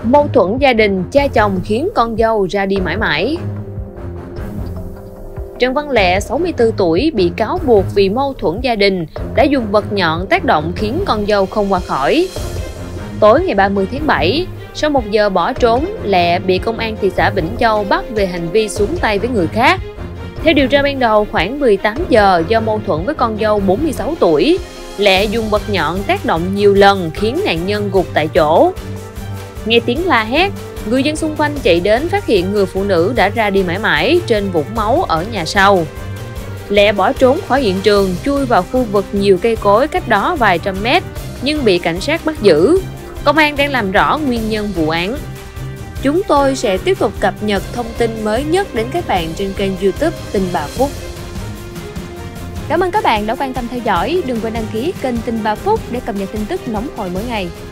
Mâu thuẫn gia đình, cha chồng khiến con dâu ra đi mãi mãi. Trần Văn Lẹ, 64 tuổi, bị cáo buộc vì mâu thuẫn gia đình đã dùng vật nhọn tác động khiến con dâu không qua khỏi. Tối ngày 30 tháng 7, sau 1 giờ bỏ trốn, Lẹ bị công an thị xã Vĩnh Châu bắt về hành vi xuống tay với người khác. Theo điều tra ban đầu, khoảng 18 giờ do mâu thuẫn với con dâu 46 tuổi, Lẹ dùng vật nhọn tác động nhiều lần khiến nạn nhân gục tại chỗ. Nghe tiếng la hét, người dân xung quanh chạy đến phát hiện người phụ nữ đã ra đi mãi mãi trên vũng máu ở nhà sau. Lẹ bỏ trốn khỏi hiện trường, chui vào khu vực nhiều cây cối cách đó vài trăm mét nhưng bị cảnh sát bắt giữ. Công an đang làm rõ nguyên nhân vụ án. Chúng tôi sẽ tiếp tục cập nhật thông tin mới nhất đến các bạn trên kênh YouTube Tin Bà Phúc. Cảm ơn các bạn đã quan tâm theo dõi. Đừng quên đăng ký kênh Tin Bà Phúc để cập nhật tin tức nóng hổi mỗi ngày.